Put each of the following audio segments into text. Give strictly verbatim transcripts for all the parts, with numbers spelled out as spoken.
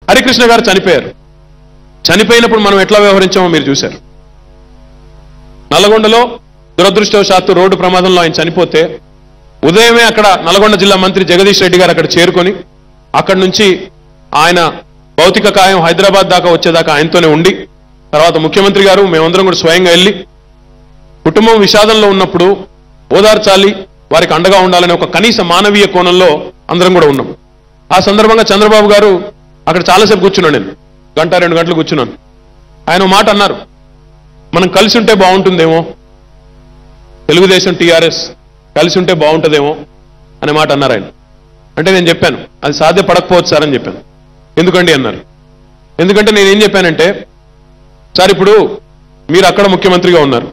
హరికృష్ణ గారు చనిపోయారు. చనిపోయినప్పుడు మనం ఎట్లా వ్యవహరించామో మీరు చూశారు. నల్గొండలో దురదృష్టవశాత్తు రోడ్డు ప్రమాదంలో ఆయన చనిపోతే ఉదయమే అక్కడ నల్గొండ జిల్లా మంత్రి జగదీష్ రెడ్డి గారు అక్కడ చేరుకొని అక్కడి నుంచి ఆయన భౌతిక కాయం హైదరాబాద్ దాకా వచ్చేదాకా ఆయనతోనే ఉండి తర్వాత ముఖ్యమంత్రి గారు మేమందరం కూడా స్వయంగా వెళ్ళి కుటుంబం విషాదంలో ఉన్నప్పుడు ఓదార్చాలి, వారికి అండగా ఉండాలనే ఒక కనీస మానవీయ కోణంలో అందరం కూడా ఉన్నాం. ఆ సందర్భంగా చంద్రబాబు గారు అక్కడ చాలాసేపు కూర్చున్నాను, నేను గంట రెండు గంటలు కూర్చున్నాను. ఆయన మాట అన్నారు, మనం కలిసి ఉంటే బాగుంటుందేమో, తెలుగుదేశం టీఆర్ఎస్ కలిసి ఉంటే బాగుంటుందేమో అనే మాట అన్నారు ఆయన. అంటే నేను చెప్పాను అది సాధ్యపడకపోవచ్చు సార్ అని చెప్పాను. ఎందుకండి అన్నారు. ఎందుకంటే నేనేం చెప్పానంటే, సార్ ఇప్పుడు మీరు అక్కడ ముఖ్యమంత్రిగా ఉన్నారు,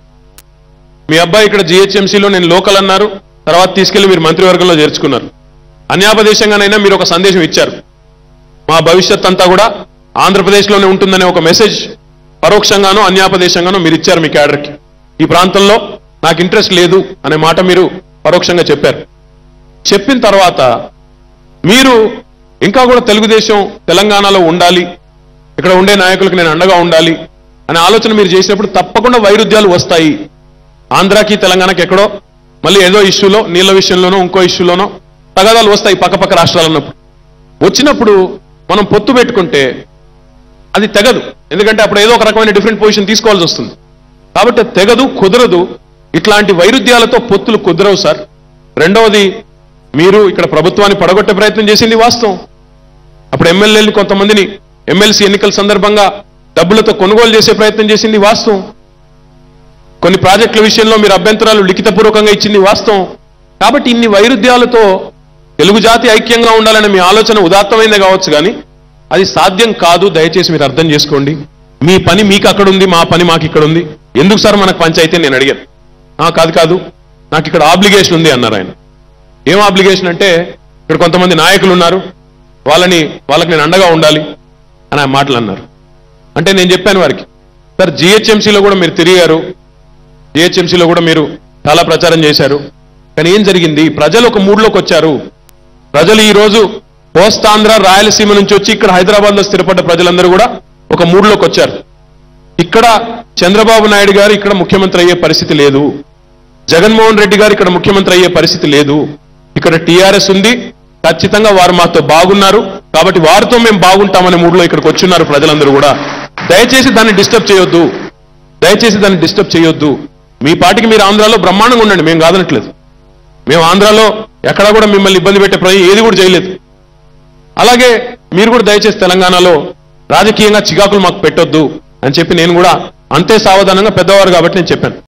మీ అబ్బాయి ఇక్కడ జిహెచ్ఎంసీలో నేను లోకల్ అన్నారు, తర్వాత తీసుకెళ్లి మీరు మంత్రివర్గంలో చేర్చుకున్నారు. అన్యాపదేశంగానైనా మీరు ఒక సందేశం ఇచ్చారు, మా భవిష్యత్ అంతా కూడా ఆంధ్రప్రదేశ్లోనే ఉంటుందనే ఒక మెసేజ్ పరోక్షంగానో అన్యాపదేశంగానో మీరు ఇచ్చారు మీ క్యాడర్కి. ఈ ప్రాంతంలో నాకు ఇంట్రెస్ట్ లేదు అనే మాట మీరు పరోక్షంగా చెప్పారు. చెప్పిన తర్వాత మీరు ఇంకా కూడా తెలుగుదేశం తెలంగాణలో ఉండాలి, ఇక్కడ ఉండే నాయకులకు నేను అండగా ఉండాలి అనే ఆలోచన మీరు చేసినప్పుడు తప్పకుండా వైరుధ్యాలు వస్తాయి. ఆంధ్రాకి తెలంగాణకి ఎక్కడో మళ్ళీ ఏదో ఇష్యూలో నీళ్ల విషయంలోనో ఇంకో ఇష్యూలోనో తగాదాలు వస్తాయి పక్కపక్క రాష్ట్రాలు అన్నప్పుడు. వచ్చినప్పుడు మనం పొత్తు పెట్టుకుంటే అది తెగదు, ఎందుకంటే అప్పుడు ఏదో ఒక రకమైన డిఫరెంట్ పొజిషన్ తీసుకోవాల్సి వస్తుంది. కాబట్టి తెగదు, కుదరదు. ఇట్లాంటి వైరుధ్యాలతో పొత్తులు కుదరవు సార్. రెండవది, మీరు ఇక్కడ ప్రభుత్వాన్ని పడగొట్టే ప్రయత్నం చేసింది వాస్తవం. అప్పుడు ఎమ్మెల్యేలు కొంతమందిని ఎమ్మెల్సీ ఎన్నికల సందర్భంగా డబ్బులతో కొనుగోలు చేసే ప్రయత్నం చేసింది వాస్తవం. కొన్ని ప్రాజెక్టుల విషయంలో మీరు అభ్యంతరాలు లిఖితపూర్వకంగా ఇచ్చింది వాస్తవం. కాబట్టి ఇన్ని వైరుధ్యాలతో తెలుగు జాతి ఐక్యంగా ఉండాలనే మీ ఆలోచన ఉదాత్తమైందే కావచ్చు, కానీ అది సాధ్యం కాదు. దయచేసి మీరు అర్థం చేసుకోండి. మీ పని మీకు అక్కడ ఉంది, మా పని మాకు ఇక్కడ ఉంది. ఎందుకు సార్ మనకు పంచాయితీ నేను అడిగాను. కాదు కాదు నాకు ఇక్కడ ఆబ్లిగేషన్ ఉంది అన్నారు ఆయన. ఏం ఆబ్లిగేషన్ అంటే, ఇక్కడ కొంతమంది నాయకులు ఉన్నారు, వాళ్ళని వాళ్ళకి నేను అండగా ఉండాలి అని ఆ మాటలు అన్నారు. అంటే నేను చెప్పాను వారికి, సార్ జిహెచ్ఎంసీలో కూడా మీరు తిరిగారు, జిహెచ్ఎంసీలో కూడా మీరు చాలా ప్రచారం చేశారు, కానీ ఏం జరిగింది? ప్రజలు ఒక మూడ్లోకి వచ్చారు. ప్రజలు ఈరోజు కోస్తాంధ్ర రాయలసీమ నుంచి వచ్చి ఇక్కడ హైదరాబాద్లో స్థిరపడ్డ ప్రజలందరూ కూడా ఒక మూడ్లోకి వచ్చారు. ఇక్కడ చంద్రబాబు నాయుడు గారు ఇక్కడ ముఖ్యమంత్రి అయ్యే పరిస్థితి లేదు, జగన్మోహన్ రెడ్డి గారు ఇక్కడ ముఖ్యమంత్రి అయ్యే పరిస్థితి లేదు, ఇక్కడ టీఆర్ఎస్ ఉంది, ఖచ్చితంగా వారు మాతో బాగున్నారు, కాబట్టి వారితో మేము బాగుంటామనే మూడ్లో ఇక్కడికి వచ్చున్నారు ప్రజలందరూ కూడా. దయచేసి దాన్ని డిస్టర్బ్ చేయొద్దు, దయచేసి దాన్ని డిస్టర్బ్ చేయొద్దు. మీ పార్టీకి మీరు ఆంధ్రాలో బ్రహ్మాండంగా ఉండండి, మేము కాదనట్లేదు. మేము ఆంధ్రాలో ఎక్కడా కూడా మిమ్మల్ని ఇబ్బంది పెట్టే ప్రయత్నం ఏది కూడా చేయలేదు. అలాగే మీరు కూడా దయచేసి తెలంగాణలో రాజకీయంగా చికాకులు మాకు పెట్టొద్దు అని చెప్పి నేను కూడా అంతే సావధానంగా పెద్దవారు కాబట్టి నేను చెప్పాను.